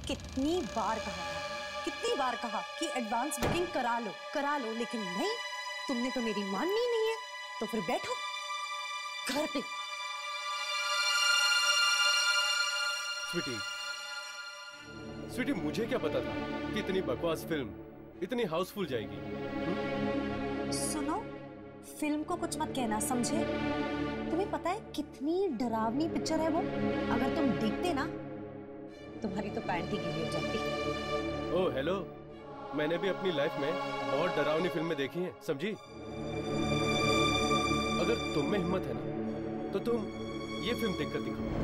कितनी बार कहा कि एडवांस बुकिंग करा लो, लेकिन नहीं, तुमने तो मेरी माननी नहीं है। तो फिर बैठो घर पे। स्वीटी, मुझे क्या पता था कि इतनी बकवास फिल्म इतनी हाउसफुल जाएगी। सुनो, फिल्म को कुछ मत कहना, समझे? तुम्हें पता है कितनी डरावनी पिक्चर है वो? अगर तुम देखते ना, तुम्हारी तो पैंट ही गीली हो जाती। ओह हेलो, मैंने भी अपनी लाइफ में बहुत डरावनी फिल्में देखी हैं, समझी? अगर तुम में हिम्मत है ना, तो तुम ये फिल्म देखकर दिखाओ।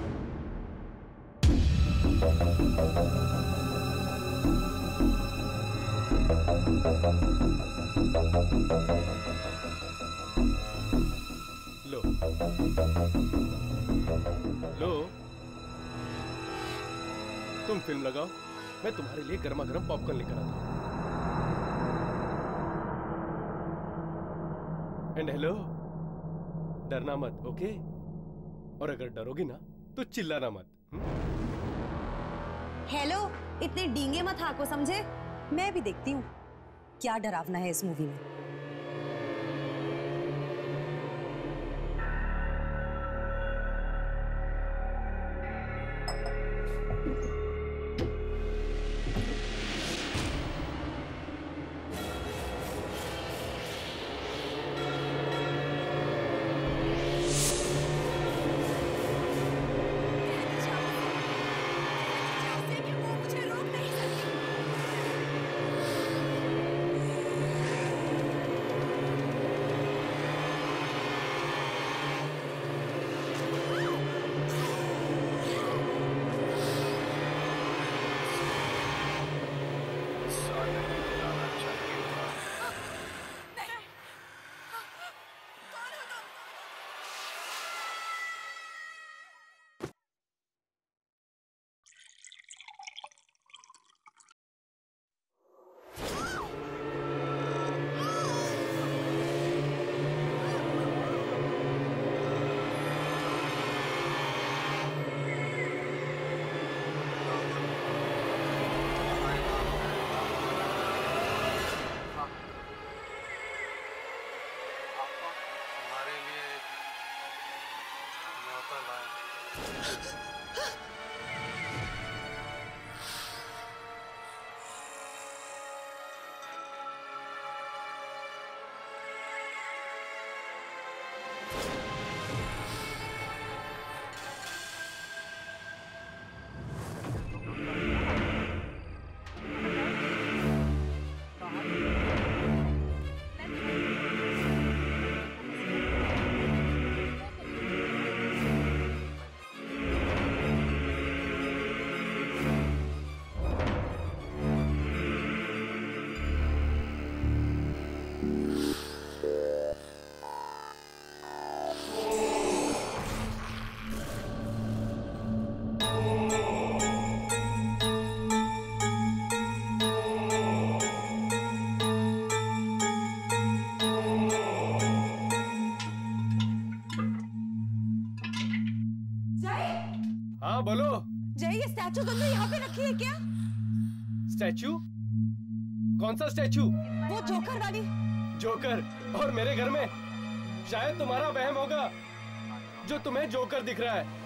लो तुम फिल्म लगाओ, मैं तुम्हारे लिए गर्मा गर्म पॉपकॉर्न लेकर आता हूं। एंड हेलो, डरना मत, ओके? और अगर डरोगी ना तो चिल्लाना मत। हेलो, इतने डींगे मत हाको, समझे? मैं भी देखती हूँ क्या डरावना है इस मूवी में। बोलो। जय, ये स्टैचू तुमने यहाँ पे रखी है क्या? स्टैचू? कौन सा स्टैचू? वो जोकर वाली। जोकर? और मेरे घर में? शायद तुम्हारा वहम होगा जो तुम्हें जोकर दिख रहा है।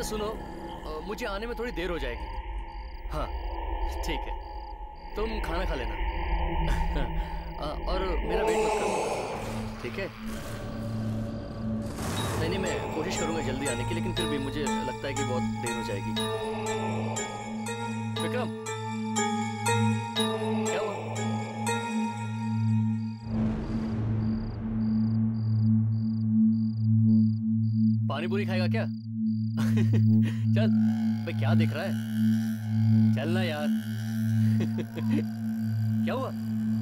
अच्छा सुनो, मुझे आने में थोड़ी देर हो जाएगी। हाँ ठीक है, तुम खाना खा लेना। और मेरा वेट मत करना, ठीक है? नहीं, मैं कोशिश करूंगा जल्दी आने की, लेकिन फिर भी मुझे लगता है कि बहुत देर हो जाएगी। विक्रम, क्या हुआ? पानी पूरी खाएगा क्या? चल भाई, क्या देख रहा है? चल ना यार। क्या हुआ?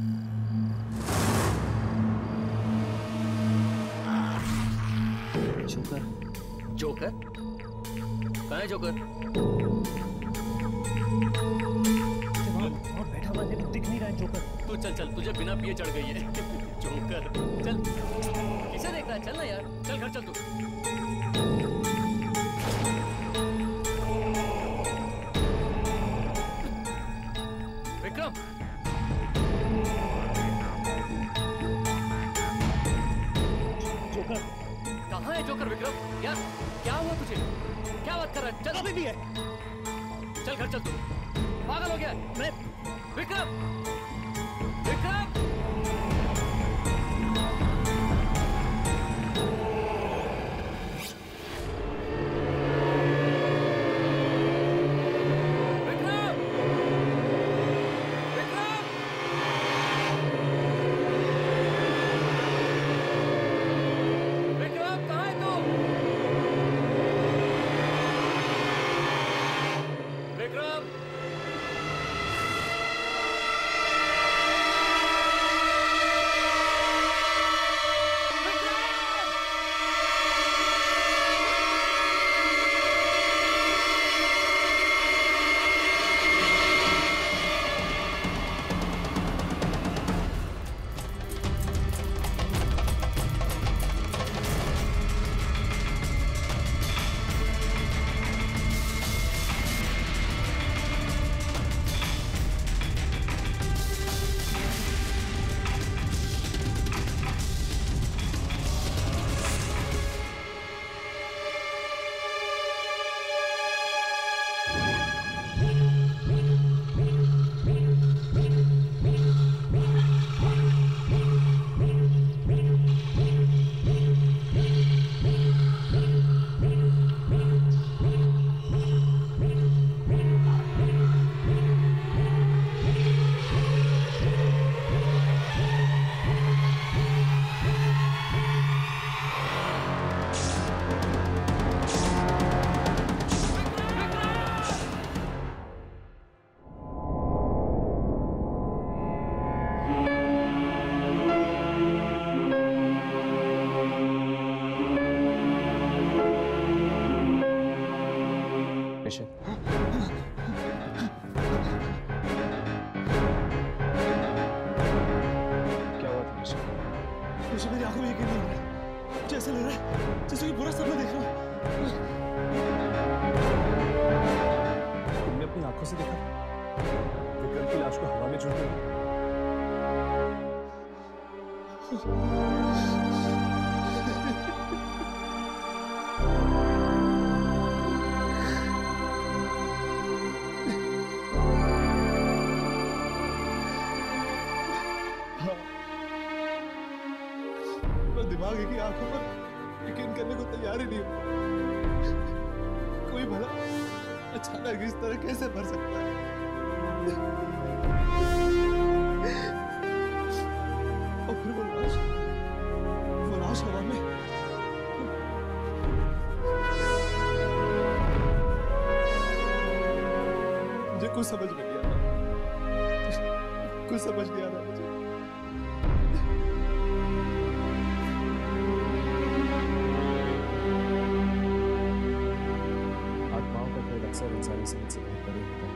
जोकर। जोकर? कहाँ है जोकर? वहाँ बैठा हुआ है, दिख नहीं रहा है जोकर। तू चल, तुझे बिना पिए चढ़ गई है। जोकर, चल। किसे देख रहा है? चल ना यार, चल घर चल तू। विक्रम, जोकर कहाँ है जोकर? विक्रम यार, क्या हुआ तुझे? क्या बात कर रहा है? चल। अभी भी है। चल घर चल तू, पागल हो गया? मैं विक्रम, विक्रम! मुझे मेरी आंखों में यकीन नहीं हो रहा, जैसे लग रहा है जैसे कि पूरा सपना देख रहा हूँ। तुमने अपनी आंखों से देखा विक्रम की लाश को हवा में झूलते हुए? दिमाग की आंखों पर यकीन करने को तैयार ही नहीं हो। कोई भला अचानक इस तरह कैसे मर सकता है? और फिर वो लाश हवा में। मुझे कुछ समझ नहीं आ रहा, कुछ समझ नहीं आ रहा मुझे। अक्सर इंसानी समझ से बहुत परे होता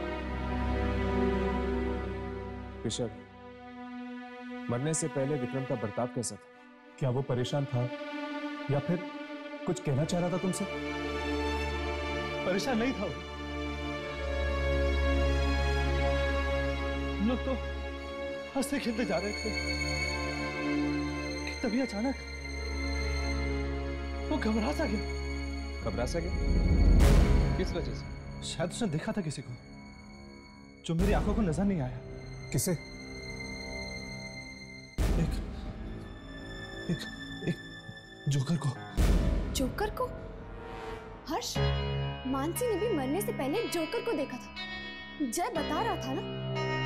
है। ऋषभ, मरने से पहले विक्रम का बर्ताव कैसा था? क्या वो परेशान था या फिर कुछ कहना चाह रहा था तुमसे? परेशान नहीं था वो। हम लोग तो हंसते खेलते जा रहे थे कि तभी अचानक वो घबरा सा गया घबरा सा गया? किस वजह से? शायद उसने देखा था किसी को जो मेरी आंखों को नजर नहीं आया। किसे? एक एक एक जोकर को। जोकर को? हर्ष, मानसी ने भी मरने से पहले जोकर को देखा था। जय बता रहा था ना?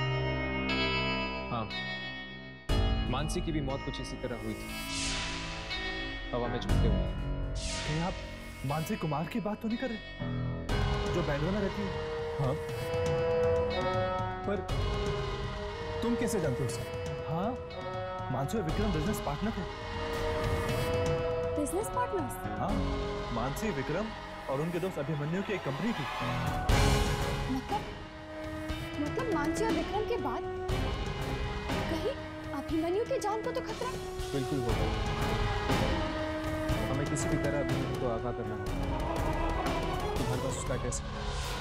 हाँ, मानसी की भी मौत कुछ इसी तरह हुई थी, हवा में झूठते हुए। कहीं आप मानसी कुमार की बात तो नहीं कर रहे जो बैंगलोर में रहती है? हाँ, पर तुम कैसे जानते हो उसे? हाँ, मानसी और विक्रम बिजनेस पार्टनर थे। Business partners? हाँ, मानसी, विक्रम और उनके दोस्त अभिमन्यु की एक कंपनी थी। मतलब मानसी और विक्रम के बाद कहीं अभिमन्यु की जान को तो खतरा? बिल्कुल होगा। हमें किसी भी तरह अभिमन्यु को आगाह करना होगा। तुम्हारे पास उसका एड्रेस है?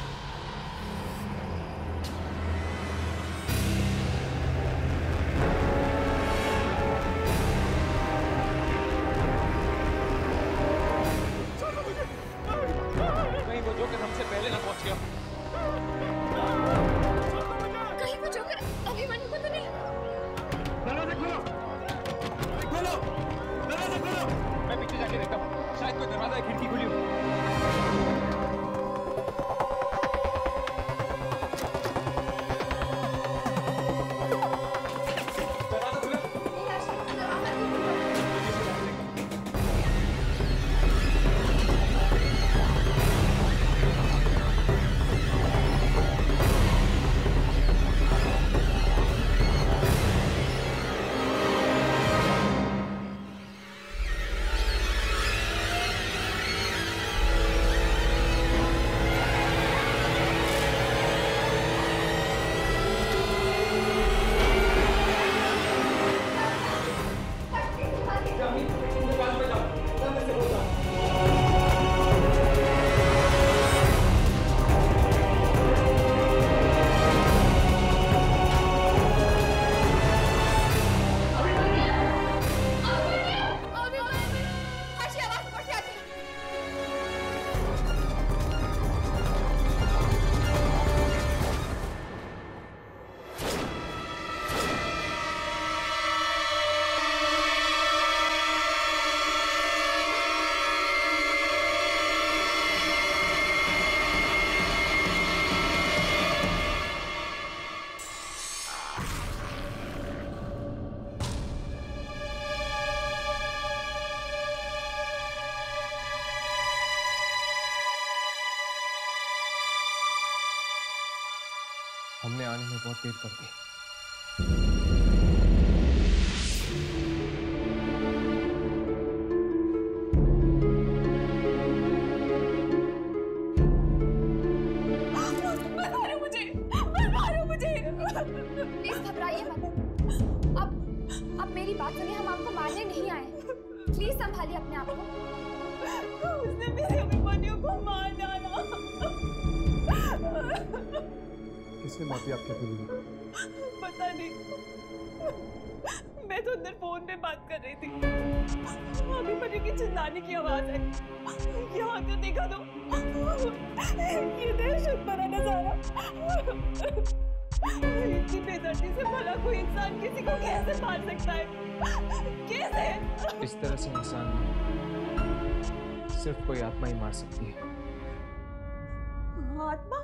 हमने आने में बहुत देर कर दी। प्लीज घबराइए मत। अब मेरी बात सुनिए, हम आपको मारने नहीं आए। प्लीज संभालिए अपने आप को। उसने मेरे अभिमन्यु को मार डाला। किसने माफी आपके बोली? पता नहीं, मैं तो अंदर फोन पे बात कर रही थी। अभिमन्यु की चिल्लाने की आवाज है। यहाँ तो देखा तो ये दहशत भरा नजारा। इतनी बेदर्दी से भला कोई इंसान किसी को कैसे मार सकता है? कैसे? इस तरह से इंसान सिर्फ कोई आत्मा ही मार सकती है। आत्मा?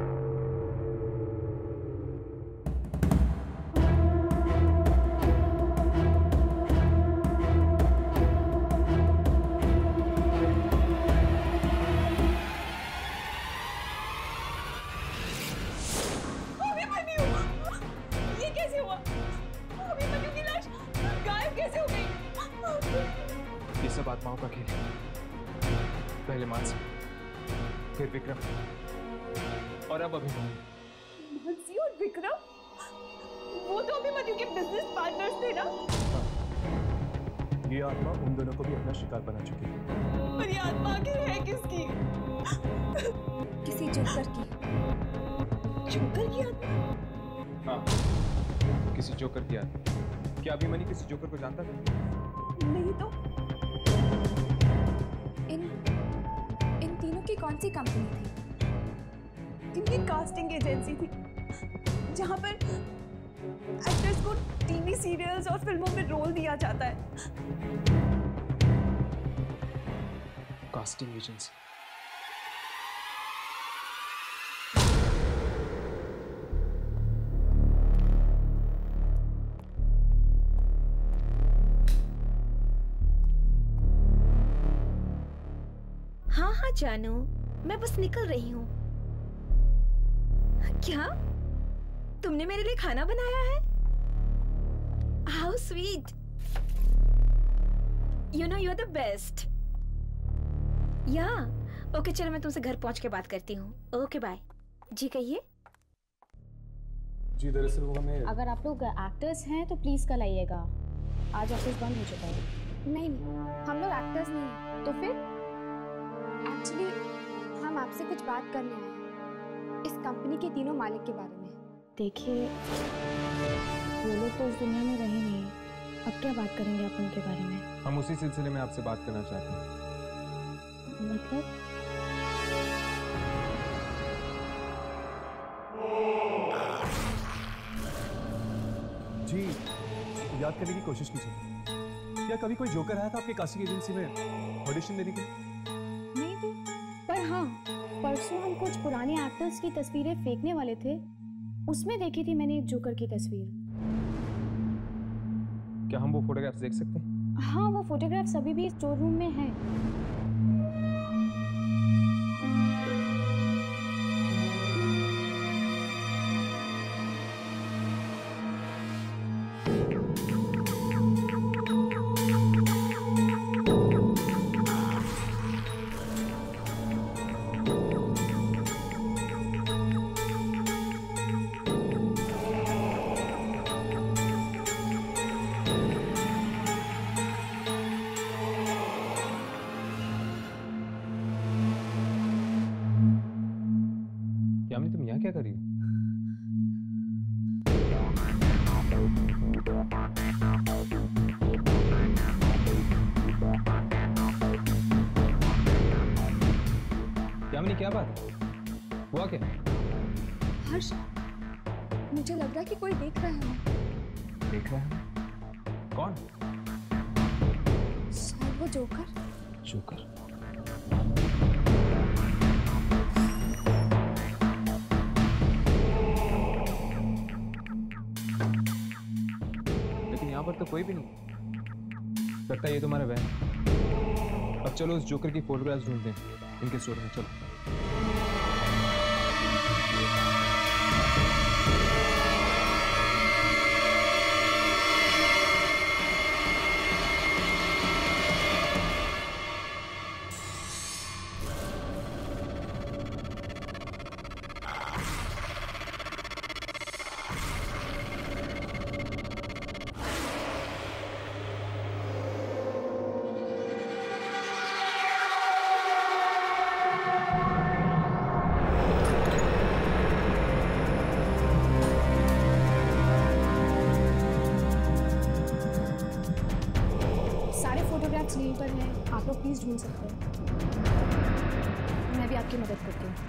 ये सब आत्माओं का खेल है। पहले मानसी, फिर विक्रम और अब अभिमन्यु। मानसी और विक्रम? वो तो अभिमन्यु के बिजनेस पार्टनर्स थे ना? ये आत्मा उन दोनों को भी अपना शिकार बना चुकी है। और ये आत्मा आखिर है किसकी? किसी जोकर की। जोकर की आत्मा? हाँ, किसी जोकर की आत्मा। क्या अभिमन्यु किसी जोकर को जानता था? नहीं तो। इन की कौन सी कंपनी थी? इनकी कास्टिंग एजेंसी थी जहां पर एक्टर्स को टीवी सीरियल्स और फिल्मों में रोल दिया जाता है। Casting agency. हाँ हाँ जानू, मैं बस निकल रही हूँ। क्या तुमने मेरे लिए खाना बनाया है? How sweet. You know you are the best. Yeah okay, चलो मैं तुमसे घर पहुंच के बात करती हूँ। Okay bye. जी कहिए। जी दरअसल वो हमें, अगर आप लोग एक्टर्स हैं तो प्लीज कल आइएगा, आज ऑफिस बंद हो चुका है। नहीं हम लोग एक्टर्स नहीं हैं। तो फिर? एक्चुअली हम आपसे कुछ बात करने आए हैं इस कंपनी के तीनों मालिक के बारे में। देखिए, वो लोग तो उस दुनिया में रहे नहीं, अब क्या बात करेंगे आप उनके बारे में? हम उसी सिलसिले में आपसे बात करना चाहते हैं। मतलब? जी याद करने की कोशिश कीजिए, क्या कभी कोई जोकर आया था आपके कास्टिंग एजेंसी में ऑडिशन देने के लिए? नहीं तो, पर हाँ, परसों हम कुछ पुराने एक्टर्स की तस्वीरें फेंकने वाले थे, उसमें देखी थी मैंने एक जोकर की तस्वीर। क्या हम वो फोटोग्राफ्स देख सकते हैं? हाँ, वो फोटोग्राफ्स अभी भी स्टोर रूम में हैं। तुम यहाँ क्या कर रही हो? यामिनी क्या बात हुआ? क्या हर्ष, मुझे लग रहा है कि कोई देख रहा है हमें। देख रहा है? कौन? शायद वो जोकर। जोकर? लेकिन यहाँ पर तो कोई भी नहीं। लगता है ये तुम्हारा वहम। अब चलो उस जोकर की फोटोग्राफ्स ढूंढते हैं इनके स्टोर में। चलो। यहीं पर है, आप लोग प्लीज ढूंढ सकते हैं। मैं भी आपकी मदद करती हूँ।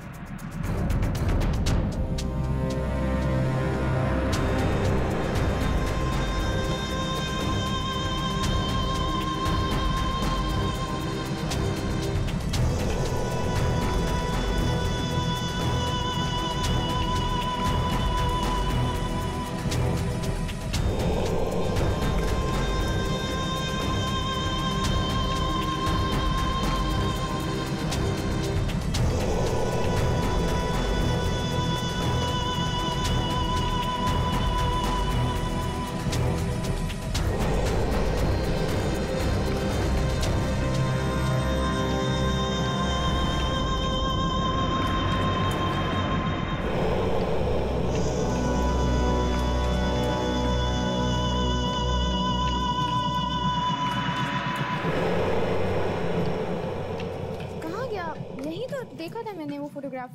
देखा था मैंने वो फोटोग्राफ।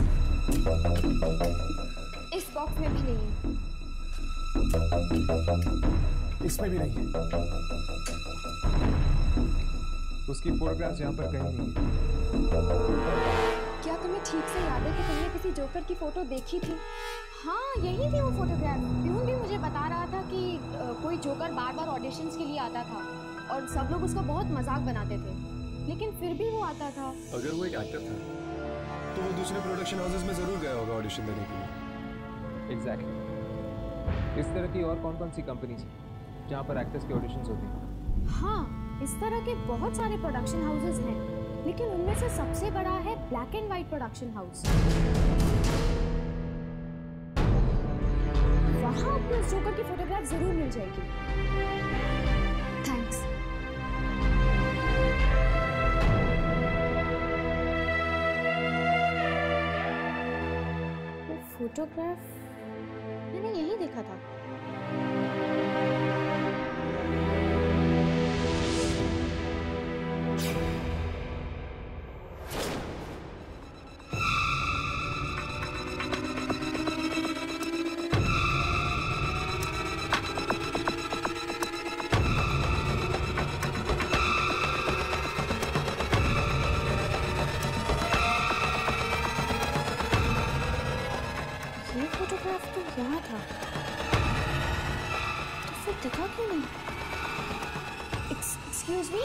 इस बॉक्स में भी नहीं है। इसमें भी नहीं है। उसकी फोटोग्राफ्स यहाँ पर कहीं नहीं है। क्या तुम्हें ठीक से याद है कि तुमने किसी जोकर की फोटो देखी थी? हाँ, यही थी वो फोटोग्राफ। प्यून भी मुझे बता रहा था कि कोई जोकर बार बार ऑडिशंस के लिए आता था और सब लोग उसका बहुत मजाक बनाते थे, लेकिन फिर भी वो आता था। अगर वो एक एक्टर था तो वो दूसरे प्रोडक्शन हाउसेस में जरूर गया होगा ऑडिशन देने के लिए। एग्जैक्टली। इस तरह की और कौन कौन सी कंपनीज हैं जहाँ पर एक्टर्स के ऑडिशंस होते हैं? हाँ, इस तरह के बहुत सारे प्रोडक्शन हाउसेस हैं, लेकिन उनमें से सबसे बड़ा है black and white production house. वहाँ आपको उस जोकर की फोटोग्राफ जरूर मिल जाएगी। थैंक्स। वो फोटोग्राफ मैंने यही देखा था। ये फोटोग्राफ तो यहाँ था, तो फिर दिखा क्यों नहीं? Excuse me?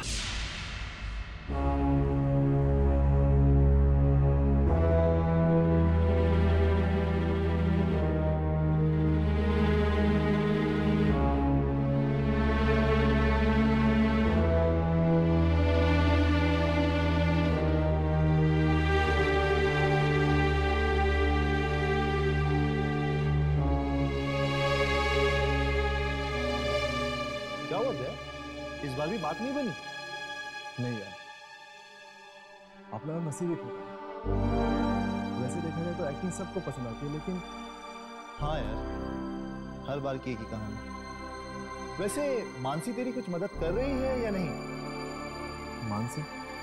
क्या हुआ जय? इस बार भी बात नहीं बनी? नहीं यार, अपना नसीब ही खोटा है। वैसे देखा जाए तो एक्टिंग सबको पसंद आती है, लेकिन हाँ यार, हर बार की एक ही कहानी। वैसे मानसी तेरी कुछ मदद कर रही है या नहीं? मानसी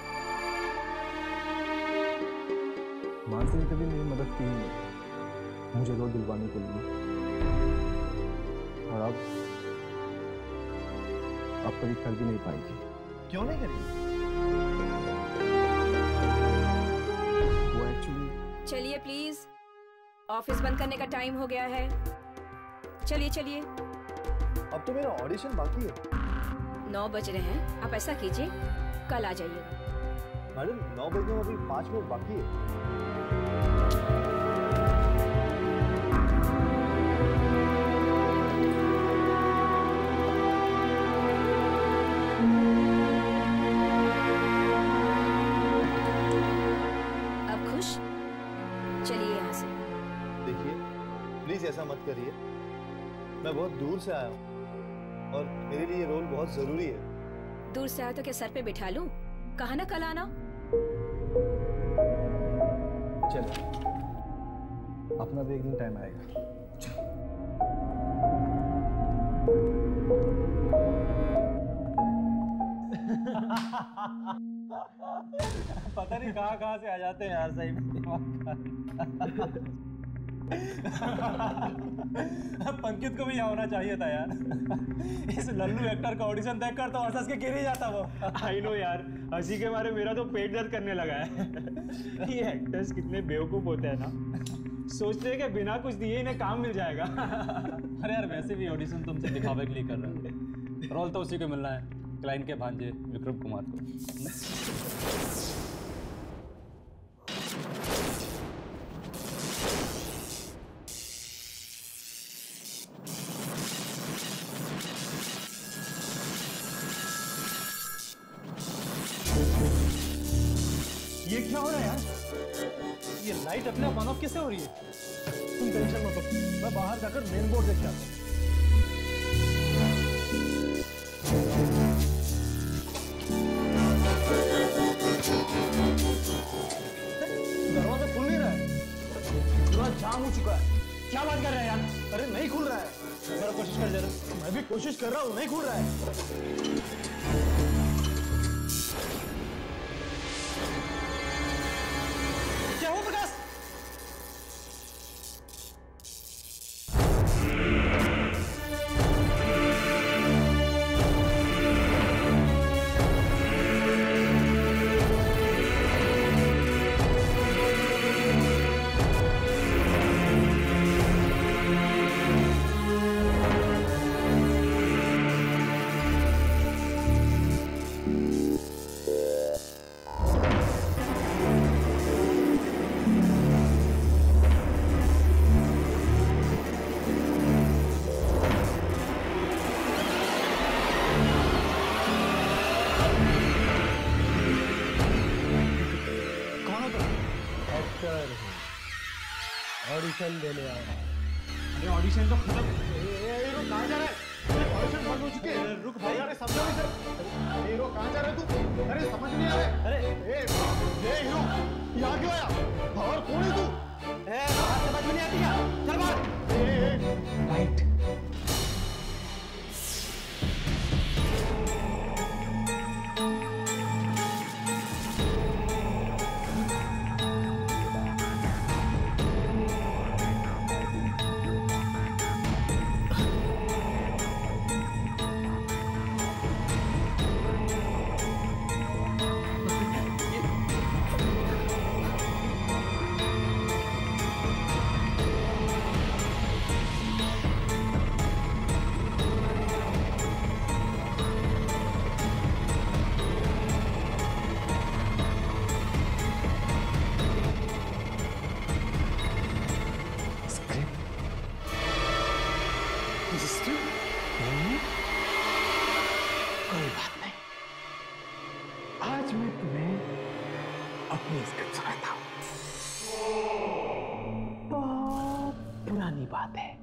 ने कभी मेरी मदद की ही नहीं, मुझे रोल दिलवाने के लिए। और अब कभी कर भी नहीं पाएगी। क्यों नहीं करेगी? वो एक्चुअली चलिए प्लीज, ऑफिस बंद करने का टाइम हो गया है। चलिए चलिए। अब तो मेरा ऑडिशन बाकी है। 9 बज रहे हैं, आप ऐसा कीजिए कल आ जाइएगा। मैडम 9 बजने में अभी 5 मिनट बाकी है। अब खुश? चलिए यहाँ से। देखिए प्लीज ऐसा मत करिए, मैं बहुत दूर से आया हूँ और मेरे लिए ये रोल बहुत जरूरी है। दूर से आया तो क्या सर पे बिठा लूं? कहा ना कल आना। चल, अपना भी एक दिन टाइम आएगा। पता नहीं कहाँ से आ जाते हैं यार, सही में। पंकित को भी यहाँ होना चाहिए था यार। इस लल्लू एक्टर का ऑडिशन देखकर तो हंस के गिर ही जाता वो। आई नो यार, हंसी के मारे मेरा तो पेट दर्द करने लगा है। ये एक्टर्स कितने बेवकूफ होते हैं ना, सोचते हैं कि बिना कुछ दिए इन्हें काम मिल जाएगा। अरे यार, वैसे भी ऑडिशन तुमसे दिखावे के लिए कर रहे हैं, रोल तो उसी को मिलना है, क्लाइंट के भांजे विक्रम कुमार को। ये क्या हो रहा है यार? ये लाइट अपने आप ऑन ऑफ कैसे हो रही है? तुम टेंशन मत लो, मैं बाहर जाकर मेन बोर्ड देख के आता हूँ। दरवाजा खुल नहीं रहा है, पूरा जाम हो चुका है। क्या बात कर रहे हैं यार? अरे नहीं खुल रहा है, जरा कोशिश कर जरा। मैं भी कोशिश कर रहा हूँ, नहीं खुल रहा है। क्या हुआ प्रकाश? ऑडिशन देने आया है। अरे ऑडिशन तो खत्म। हीरो कहाँ जा रहा है? ऑडिशन बंद हो चुके हैं। रुक भाई, अरे समझो नहीं सर। हीरो कहाँ जा रहा है तू? अरे समझ नहीं आ रहा है। अरे ए हीरो, यहाँ क्यों आया? और कौन है तू? बात समझ में नहीं आती क्या? चल बाहर। राइट। कोई बात नहीं, आज मैं तुम्हें अपनी स्क्रिप्ट सुनाता हूं। बहुत पुरानी बात है।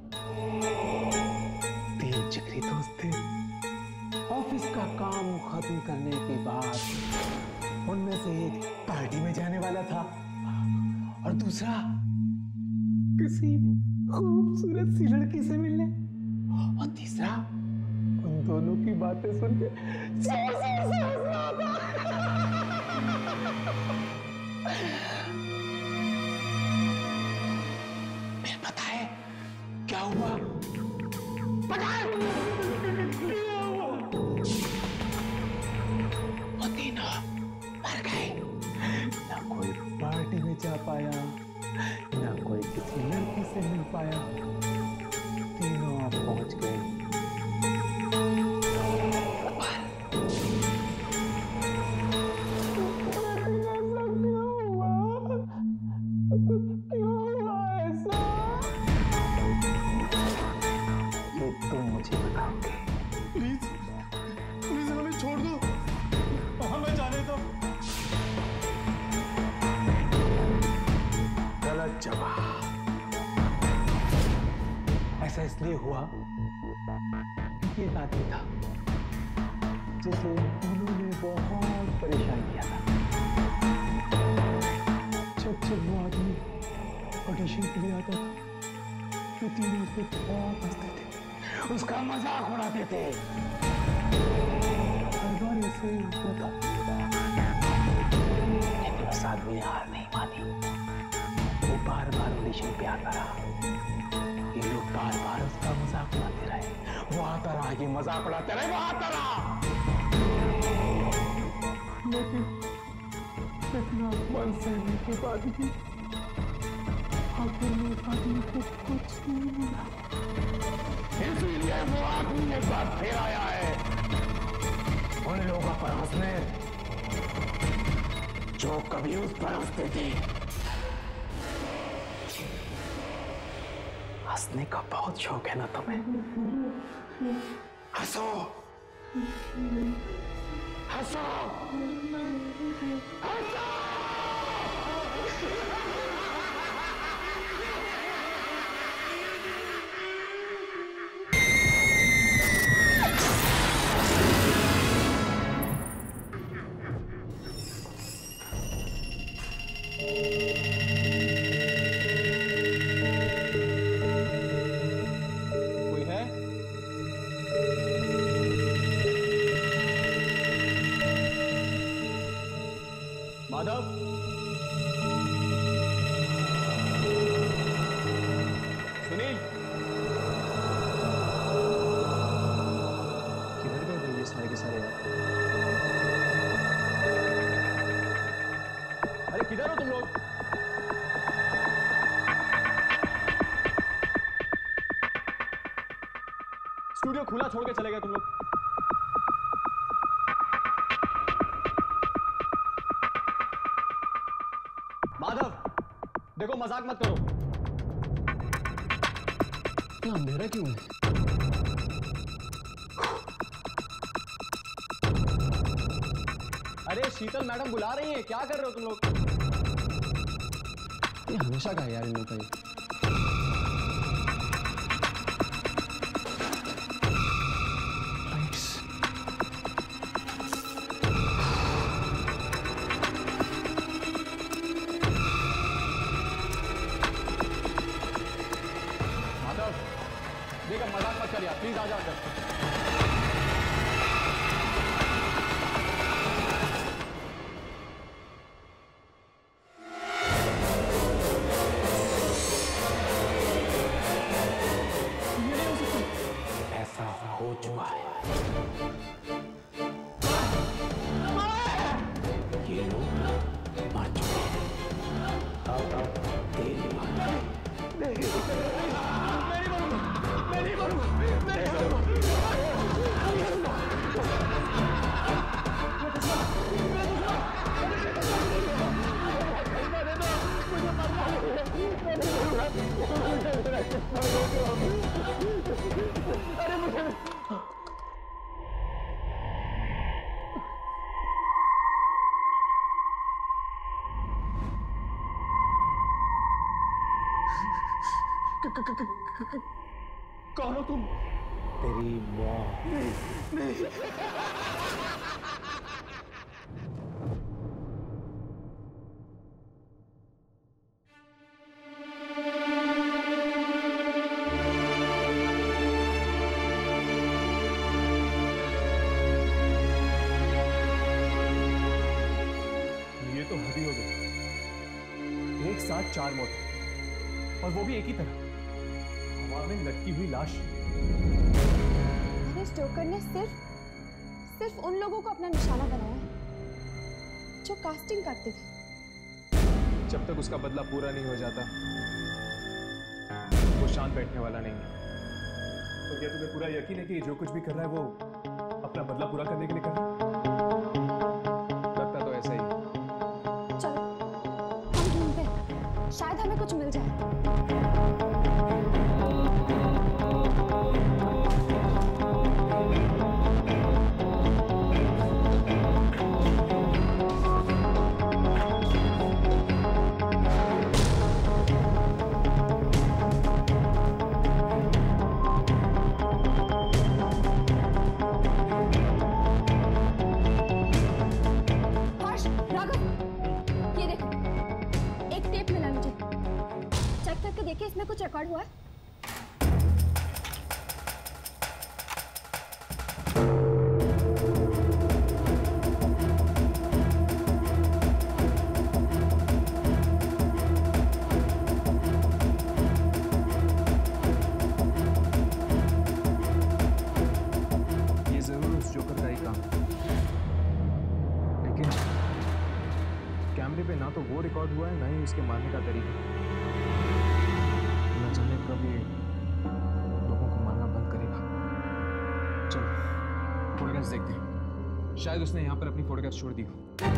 तीन जिगरी दोस्त थे। ऑफिस का काम खत्म करने के बाद उनमें से एक पार्टी में जाने वाला था और दूसरा किसी खूबसूरत सी लड़की से मिलने, और तीसरा उन दोनों की बातें सुन के फिर पता है क्या हुआ? पता है वो तीनों मर गए। ना कोई पार्टी में जा पाया, ना कोई किसी लड़की से मिल पाया। तीनों पहुंच गए इसलिए हुआ क्योंकि एक आदमी था जिसे उन्होंने बहुत परेशान किया था। जब वो आदमी ऑडिशन के लिए आता था तो तीनों उस पर बहुत हंसते थे, उसका मजाक उड़ाते थे। हर बार ऐसे ही होता था, लेकिन उस आदमी ने हार नहीं मानी। वो बार बार ऑडिशन पे आता रहा। ये लोग बार बार उसका मजाक उड़ाते रहे। वो आता रहा, ये मजाक उड़ाते रहे, वो आता रहा। लेकिन इतना मन सहने के बाद भी आखिर में आदमी को कुछ नहीं मिला। इसलिए वो आदमी एक बार फिर आया है उन लोगों पर हंसने जो कभी उस पर हंसते थे। हंसने का बहुत शौक है ना तुम्हें? हंसो, हंसो, हंसो। माधव, सुनील, किधर गए भाई ये सारे के सारे यार? अरे किधर हो तुम लोग? स्टूडियो खुला छोड़ के चले गए तुम लोग। माधव, देखो मजाक मत करो। इतना अंधेरा क्यों है? अरे शीतल मैडम बुला रही हैं, क्या कर रहे हो तुम लोग? ये हमेशा का है यार इन लोगों का। मजाक मत करिए, प्लीज आ जाओ अंदर। ऐसा हो चुका है। ये लोग मर चुके हैं। अब तेरी कौन हो तुम? तेरी मौत। नहीं। ये तो हद ही हो गई। एक साथ 4 मौत, और वो भी एक ही तरह, हवा में लटकी हुई लाश। अरे जोकर ने सिर्फ उन लोगों को अपना निशाना बनाया है जो कास्टिंग करते थे। जब तक उसका बदला पूरा नहीं हो जाता वो शांत बैठने वाला नहीं है। तो क्या तुम्हें पूरा यकीन है कि जो कुछ भी कर रहा है वो अपना बदला पूरा करने के लिए कर रहा है? लगता तो ऐसा ही। चलो हम ढूंढते हैं, शायद हमें कुछ मिल जाए। देखिए इसमें कुछ रिकॉर्ड हुआ है। ये जरूर उस जोकर का ही काम है, लेकिन कैमरे पे ना तो वो रिकॉर्ड हुआ है ना ही उसके मारने का तरीका। न जाने कब ये लोगों को मारना बंद करेगा। चलो फोटोग्राफ्स देखते हैं, शायद उसने यहाँ पर अपनी फोटोग्राफ छोड़ दी हो।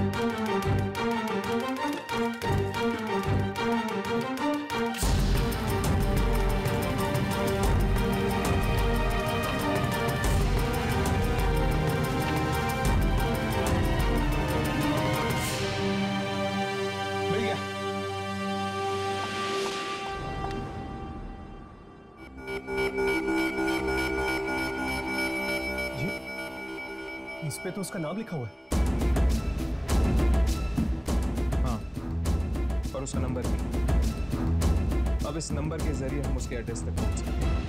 मिल गया। इस पे तो उसका नाम लिखा हुआ है। हाँ, और उसका नंबर भी। अब इस नंबर के जरिए हम उसके एड्रेस तक पहुंच सकते हैं।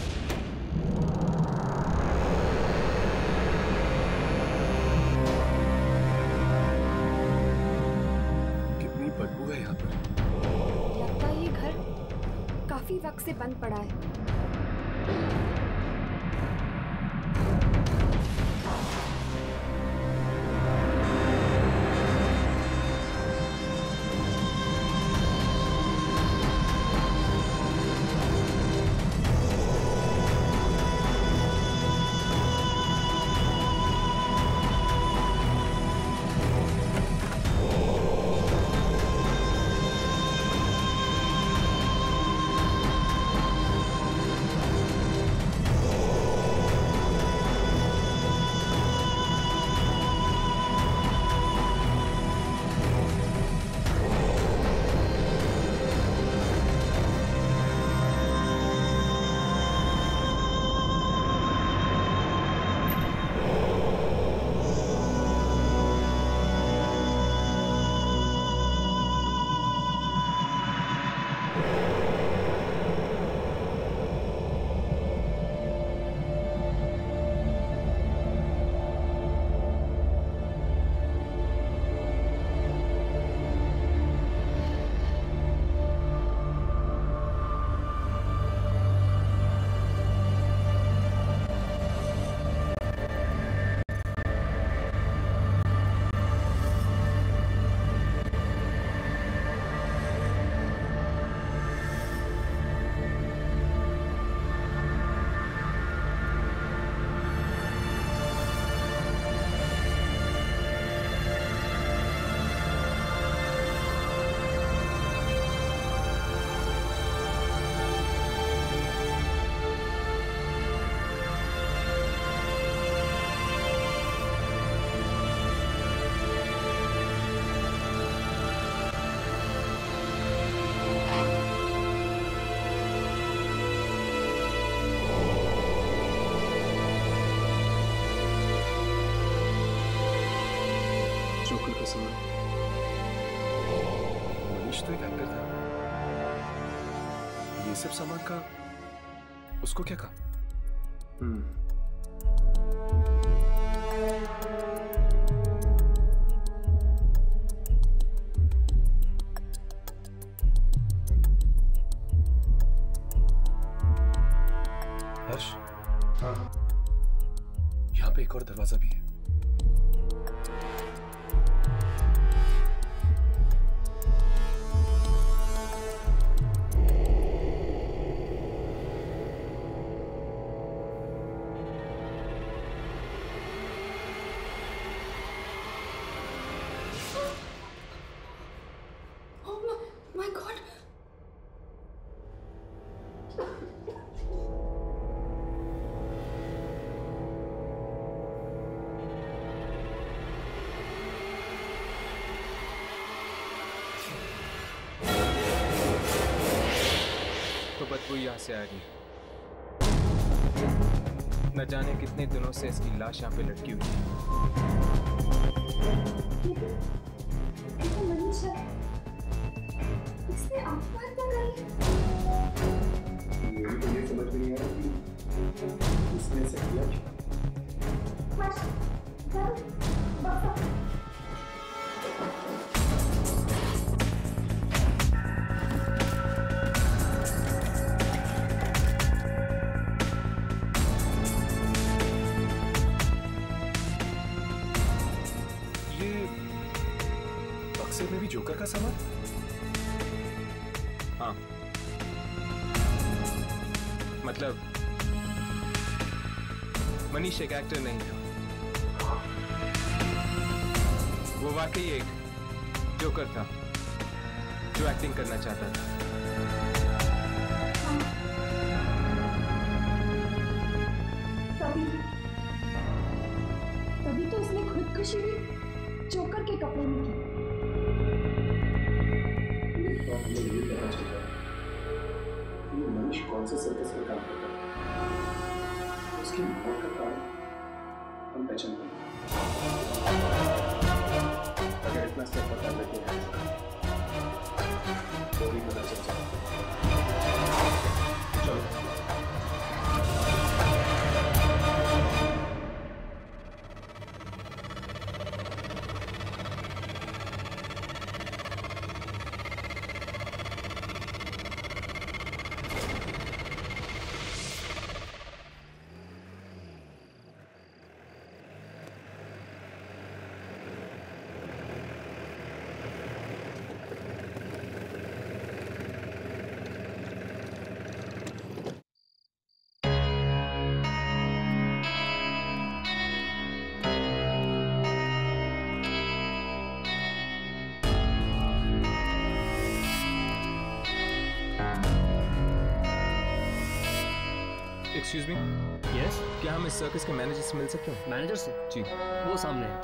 कितनी बदबू है यहाँ पर। लगता है ये घर काफी वक्त से बंद पड़ा है। स्कूल का सामान। मनीष तो एक एक्टर था, ये सब सामान का उसको क्या कहा? हर्ष, हाँ, यहाँ पे एक और दरवाजा भी है। बदबू यहाँ से आ रही। न जाने कितने दिनों से इसकी लाश यहाँ पे लटकी हुई है। इसने आत्महत्या कर ली। मुझे तो ये समझ में नहीं आ रहा कि इसने ऐसा किया क्यों। में भी जोकर का सामान? हाँ, मतलब मनीष एक एक्टर नहीं था, वो वाकई एक जोकर था जो एक्टिंग करना चाहता था। तभी तो उसने खुदकुशी भी जोकर के कपड़े में की। मुझे ये पता चल रहा है कि मनीष कौन से सर्कस में काम करता है। उसकी मौत का कारण हम पहचान पाएंगे। अगर इतना सब पता लगे तो भी पता चल जाए। चलो। Excuse me. यस, क्या हम इस सर्कस के मैनेजर से मिल सकते हैं? मैनेजर से? जी, वो सामने है।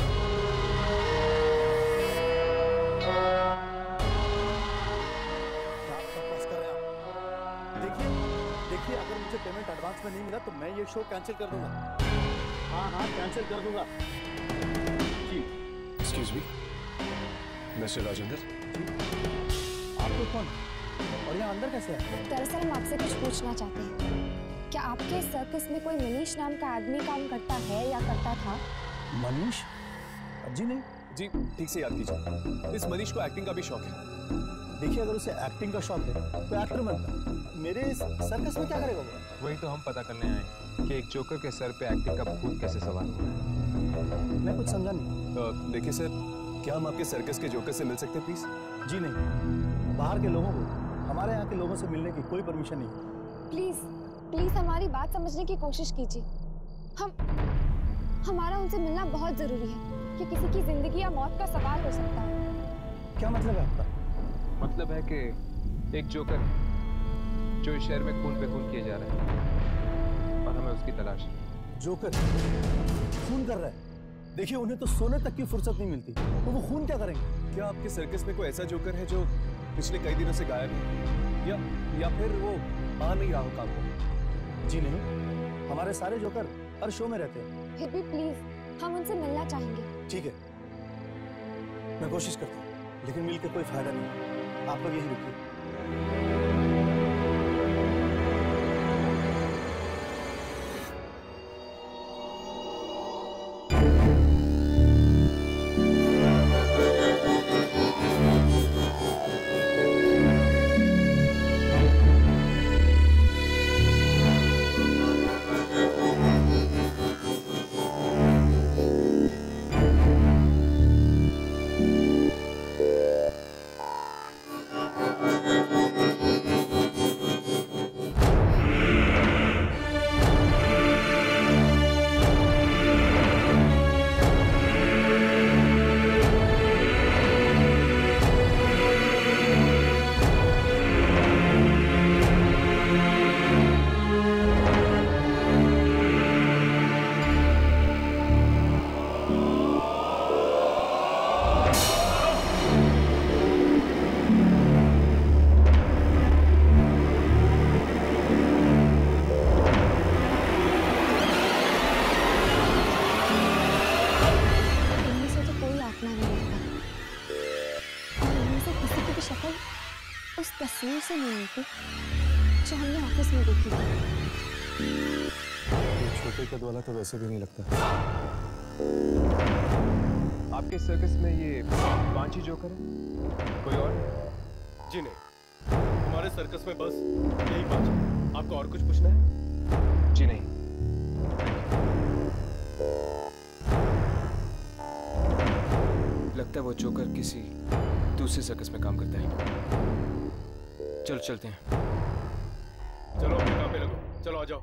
देखिए, अगर मुझे पेमेंट एडवांस में नहीं मिला तो मैं ये शो कैंसिल कर दूंगा। हाँ, कैंसिल कर दूंगा। जी। Excuse me, mister Rajendra. आप लोग कौन और यहाँ अंदर कैसे है? दरअसल हम आपसे कुछ पूछना चाहते हैं। क्या आपके सर्कस में कोई मनीष नाम का आदमी काम करता है या करता था? मनीष? जी नहीं। जी, ठीक से याद कीजिए। इस मनीष को एक्टिंग का भी शौक है। देखिए, अगर उसे एक्टिंग का शौक है तो एक्टर बनता। मेरे सर्कस में क्या करेगा वो? वही तो हम पता करने आए कि एक जोकर के सर पे एक्टिंग का भूत कैसे सवार हुआ है। मैं कुछ समझा नहीं। देखिए सर, क्या हम आपके सर्कस के जोकर से मिल सकते हैं प्लीज? जी नहीं, बाहर के लोगों को हमारे यहाँ के लोगों से मिलने की कोई परमिशन नहीं। प्लीज प्लीज हमारी बात समझने की कोशिश कीजिए। हमारा उनसे मिलना बहुत जरूरी है कि किसी की जिंदगी या मौत का सवाल हो सकता है। क्या मतलब है आपका? मतलब है कि एक जोकर जो इस शहर में खून पे खून किए जा रहा है और हमें उसकी तलाश है। जोकर खून कर रहा है? देखिए, उन्हें तो सोने तक की फुर्सत नहीं मिलती, तो वो खून क्या करेंगे? क्या आपके सर्कस में कोई ऐसा जोकर है जो पिछले कई दिनों से गायब है, या फिर वो आ नहीं रहा हो काम को? जी नहीं, हमारे सारे जोकर हर शो में रहते हैं। फिर भी प्लीज हम उनसे मिलना चाहेंगे। ठीक है, मैं कोशिश करता हूँ, लेकिन मिल के कोई फायदा नहीं। आप लोग यहीं रुकिए। तस्वीर से नहीं मिलती जो हमने ऑफिस में देखी थी। छोटे कद वाला तो वैसे भी नहीं लगता। आपके सर्कस में ये 5 ही जोकर है, कोई और? जी नहीं, हमारे सर्कस में बस यही 5। आपको और कुछ पूछना है? जी नहीं। लगता है वो जोकर किसी दूसरे सर्कस में काम करता है। चलो चलते हैं। चलो अपने काम पे लगो, चलो आ जाओ।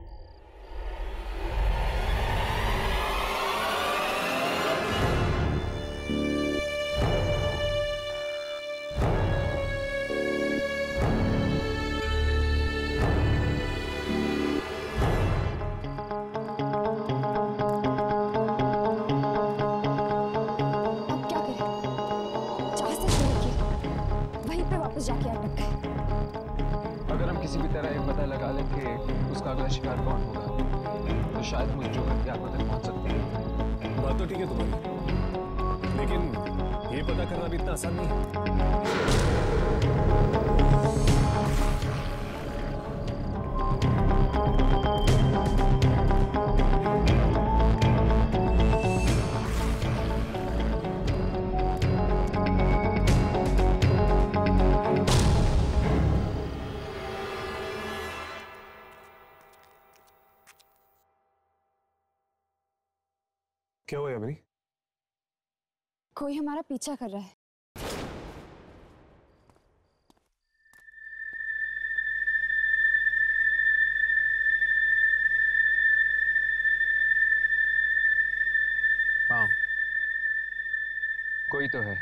जाके अटक गए। अगर हम किसी भी तरह ये पता लगा लें कि उसका अगला शिकार कौन होगा, तो शायद मुझ जोकर की आत्मा तक पहुंच सकती है। बात तो ठीक है तुम्हारी, लेकिन ये पता करना भी इतना आसान नहीं है। क्या हुआ यामिनी? कोई हमारा पीछा कर रहा है। हाँ, कोई तो है।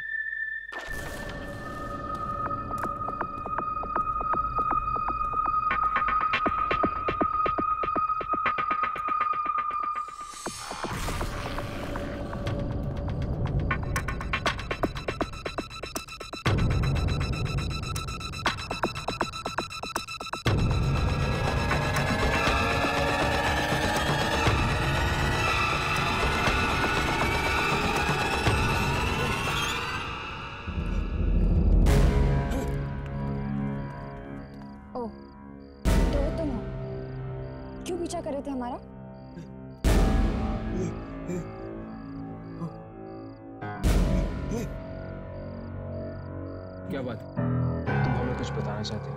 कर रहे थे हमारा? क्या बात? तुम हमें कुछ बताना चाहते?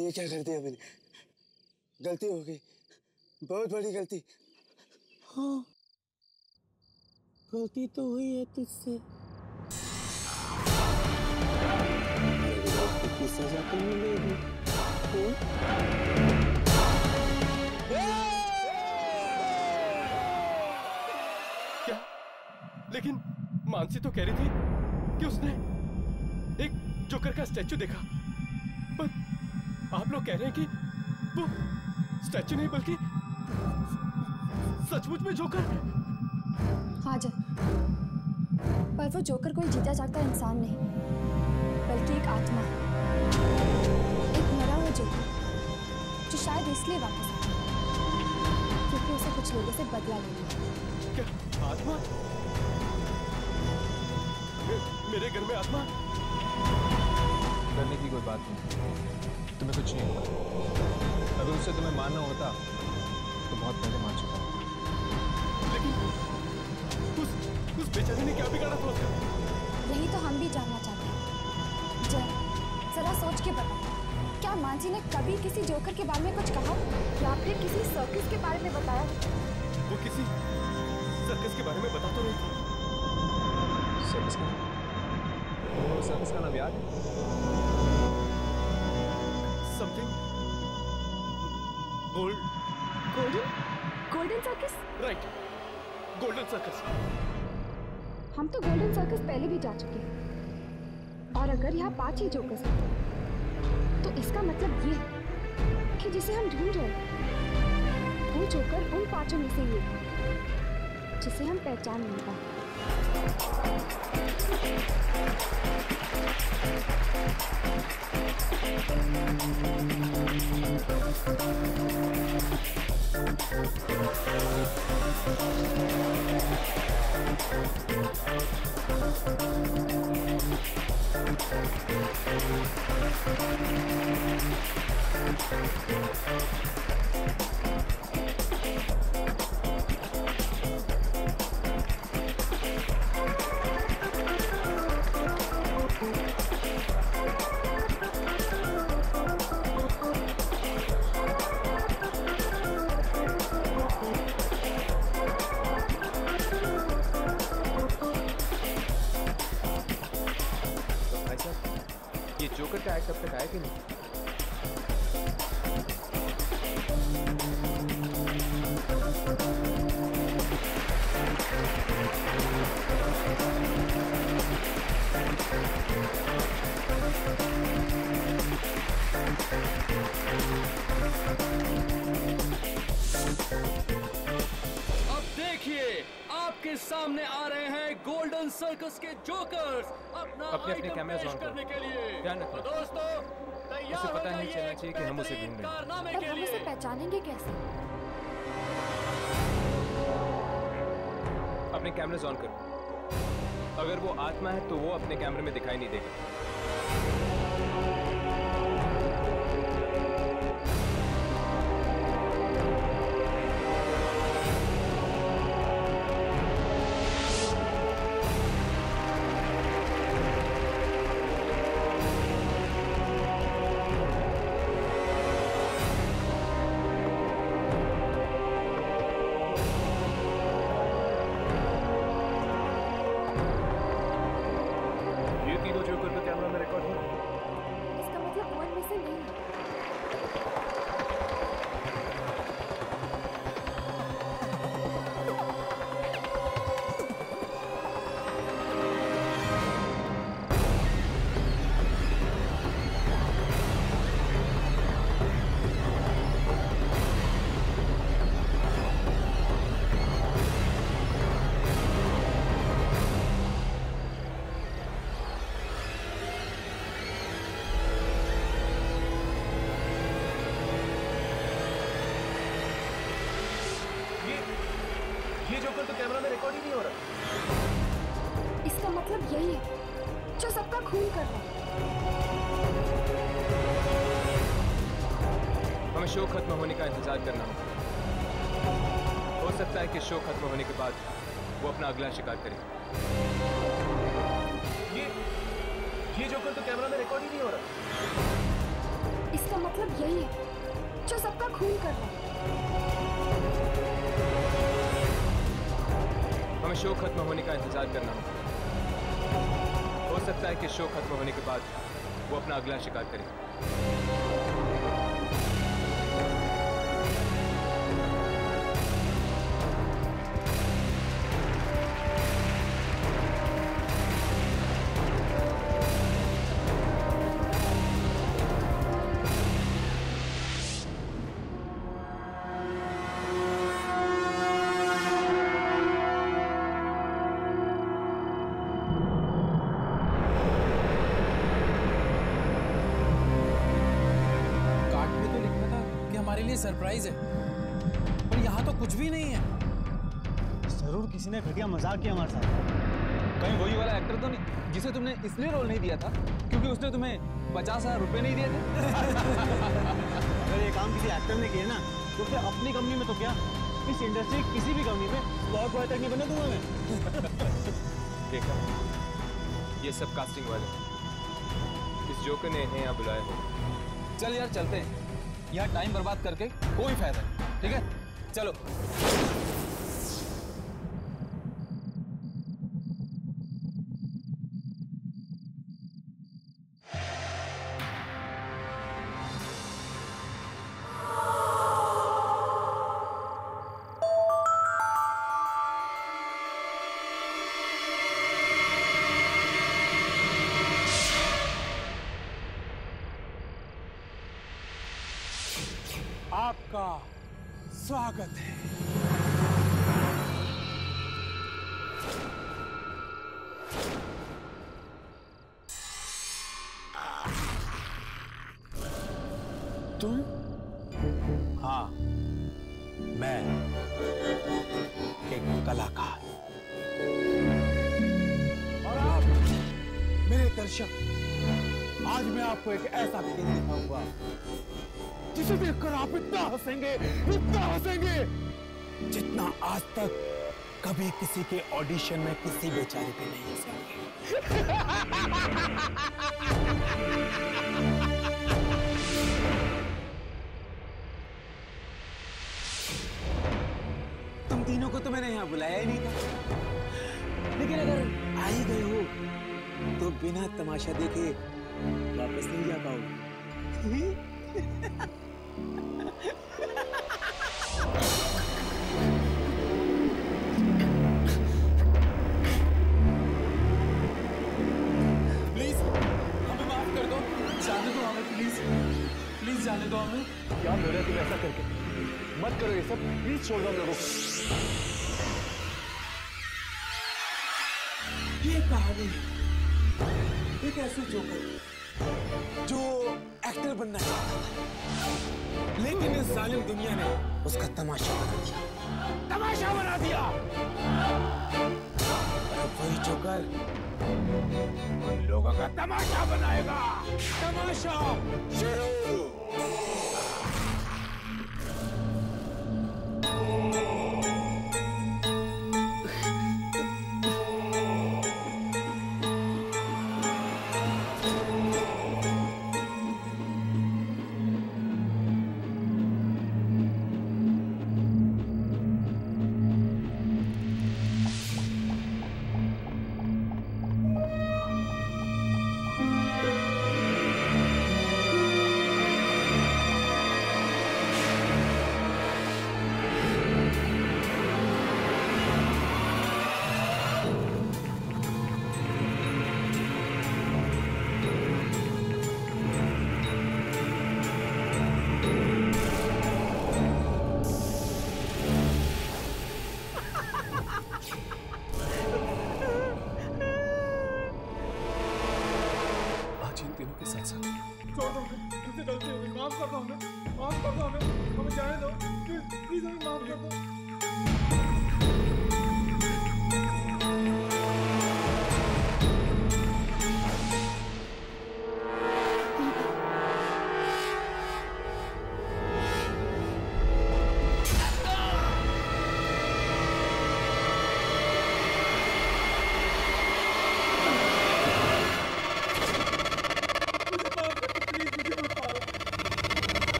ये क्या कर दिया मैंने? गलती हो गई, बहुत बड़ी गलती। हाँ, गलती तो हुई है तुझसे। की सजा तो मिलेगी। क्या? लेकिन मानसी तो कह रही थी कि उसने एक जोकर का स्टैचू देखा, पर आप लोग कह रहे हैं कि वो स्टैचू नहीं बल्कि सचमुच में जोकर है। हाँ जय, पर वो जोकर कोई जीता जागता इंसान नहीं, बल्कि एक आत्मा है, एक मरा हुआ जोकर जो शायद इसलिए वापस आया क्योंकि उसे कुछ लोगों से बदला लेना। क्या आत्मा? मेरे घर में आत्मा? डरने की कोई बात नहीं, तुम्हें कुछ नहीं होगा। अगर उससे तुम्हें मारना होता तो बहुत पहले मार चुका। लेकिन उस बेचारे ने क्या बिगाड़ा था उसका? यही तो हम भी जानना चाहते हैं। जय, जरा सोच के बता, क्या मानसी ने कभी किसी जोकर के बारे में कुछ कहा या फिर किसी सर्कस के बारे में बताया? वो किसी सर्कस के बारे में बता तो नहीं था। सर्कस का? वो सर्कस का नाम याद है? Something golden circus? Right, golden circus. हम तो गोल्डन सर्कस पहले भी जा चुके हैं, और अगर यहाँ 5 ही जोकर्स हैं, तो इसका मतलब ये कि जिसे हम ढूंढ रहे हैं वो जोकर उन 5 में से एक जिसे हम पहचान नहीं पाए। ये जोकर का एक्ट अब तक आया कि नहीं? अब देखिए, आपके सामने आ रहे हैं गोल्डन सर्कस के जोकर्स अपना अपने आइटम कैमरा पेश ऑन करो। करने के लिए। ध्यान रखो। तो दोस्तों, तैयार उसे हो पता नहीं जाइए चलना चाहिए कि हम उसे ढूंढ रहे हैं। कारनामे पर के हम लिए। उसे पहचानेंगे कैसे? अपने कैमरास ऑन करो। अगर वो आत्मा है तो वो अपने कैमरे में दिखाई नहीं देगा। ये जोकर तो कैमरा में रिकॉर्ड ही नहीं हो रहा। इसका मतलब यही है जो सबका खून कर रहा है। हमें शो खत्म होने का इंतजार करना होगा। हो सकता है कि शो खत्म होने के बाद वो अपना अगला शिकार करे। ये जोकर तो कैमरा में रिकॉर्ड ही नहीं हो रहा। इसका इसका मतलब यही है जो सबका खून कर रहा है। हमें शो खत्म होने का इंतजार करना होगा। हो सकता है कि शो खत्म होने के बाद वो अपना अगला शिकार करे। सरप्राइज है, पर यहाँ तो कुछ भी नहीं है। जरूर किसी ने घटिया मजाक किया हमारे साथ। कहीं वही वाला एक्टर तो नहीं जिसे तुमने इसलिए रोल नहीं दिया था क्योंकि उसने तुम्हें 50,000 रुपए नहीं दिए थे? अगर ये काम किसी एक्टर ने किया ना तो फिर अपनी कंपनी में तो क्या, इस इंडस्ट्री किसी भी कंपनी में स्लॉट बॉय तक नहीं बने दूंगा मैं। देखा, ये सब कास्टिंग वाले, इस जोकर ने इन्हें यहाँ बुलाया हो। चल यार चलते हैं, यहाँ टाइम बर्बाद करके कोई फायदा नहीं, ठीक है? चलो। आपका स्वागत है। तुम? हाँ, मैं एक कलाकार। और आप मेरे दर्शक, आज मैं आपको एक ऐसा खेल दिखाऊंगा जिसे देखकर आप इतना हंसेंगे जितना आज तक कभी किसी के ऑडिशन में किसी बेचारे पे नहीं हंसेंगे। तुम तीनों को तो मैंने यहाँ बुलाया ही नहीं था, लेकिन अगर आ ही गए हो तो बिना तमाशा देखे वापस नहीं जा पाओगे। प्लीज हमें माफ कर दो, जाने दो हमें, प्लीज जाने दो हमें। क्या मेरे तुम ऐसा करके मत करो ये सब, प्लीज छोड़ दो हम लोगों को। ये कहानी एक ऐसे जोकर जो एक्टर बनना चाहता था, लेकिन इस जालिम दुनिया ने उसका तमाशा बना दिया। और वही जोकर उन लोगों का तमाशा बनाएगा। तमाशा शुरू।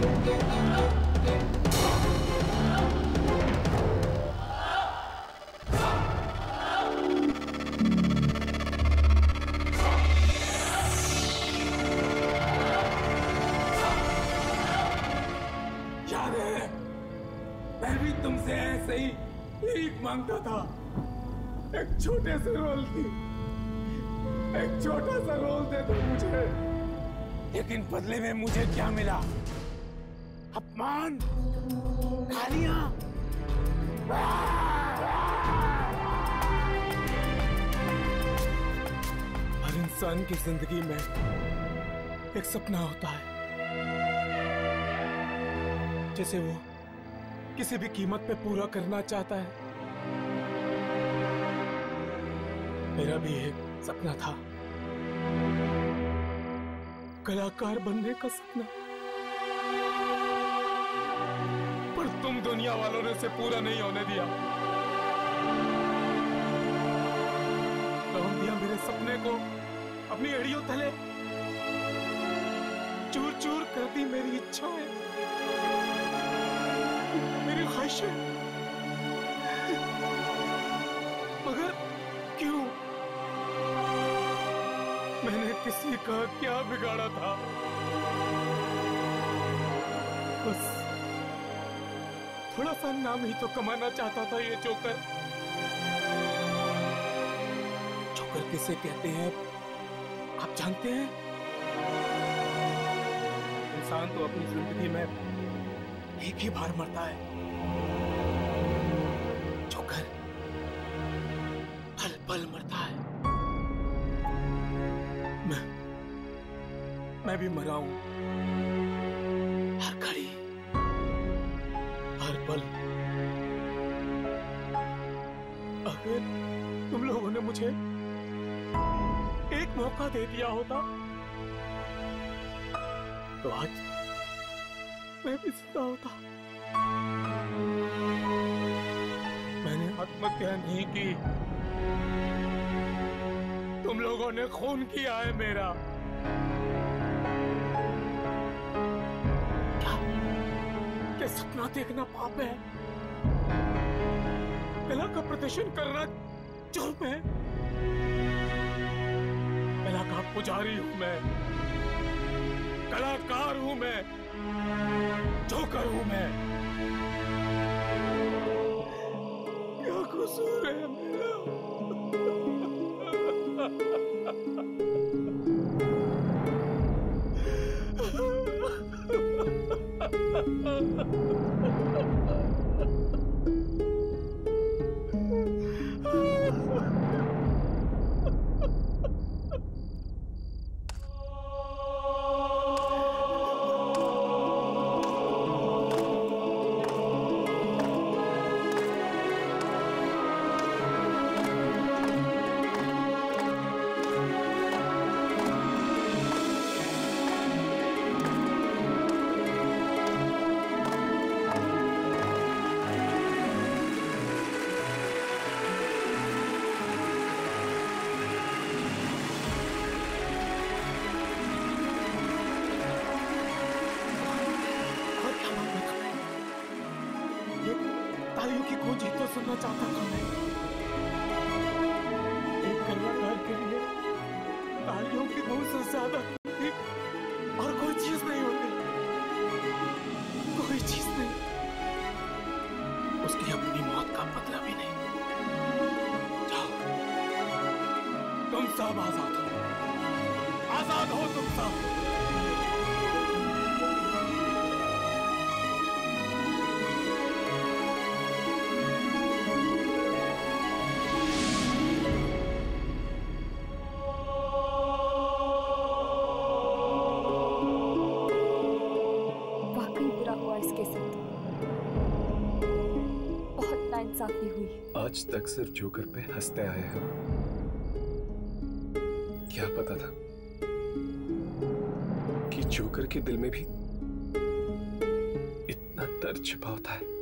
याद है, मैं भी तुमसे ऐसे ही भीख मांगता था, एक छोटे से रोल की, एक छोटा सा रोल दे दो मुझे। लेकिन बदले में मुझे क्या मिला? अपमान, गालियां। हर इंसान की जिंदगी में एक सपना होता है जिसे वो किसी भी कीमत पे पूरा करना चाहता है। मेरा भी एक सपना था, कलाकार बनने का सपना, पर तुम दुनिया वालों ने उसे पूरा नहीं होने दिया। रौंद दिया मेरे सपने को अपनी एड़ियों तले, चूर चूर कर दी मेरी इच्छाएं, मेरी ख्वाहिशें। मगर क्यों? मैंने किसी का क्या बिगाड़ा था? बस थोड़ा सा नाम ही तो कमाना चाहता था ये जोकर। जोकर किसे कहते हैं आप जानते हैं? इंसान तो अपनी जिंदगी में एक ही बार मरता है। जोकर पल पल मरता है। मैं भी मरा हूं, हर घड़ी, हर पल। अगर तुम लोगों ने मुझे एक मौका दे दिया होता तो आज मैं भी जिंदा होता। मैंने आत्महत्या नहीं की, तुम लोगों ने खून किया है मेरा। क्या सपना देखना पाप है? कला का प्रदर्शन करना जुर्म है? कला का पुजारी हूं मैं, कलाकार हूं मैं, जोकर हूं मैं। क्या कसूर है मेरा? सुनना चाहता था मैं। एक कलाकार के लिए तालियों की धूम से ज्यादा और कोई चीज नहीं होती, कोई चीज नहीं। उसकी अपनी मौत का पता भी नहीं। जाओ, तुम सब आजाद हो, आजाद हो तुम सब। आज तक सिर्फ जोकर पे हंसते आए हैं। क्या पता था कि जोकर के दिल में भी इतना दर्द छिपा होता है।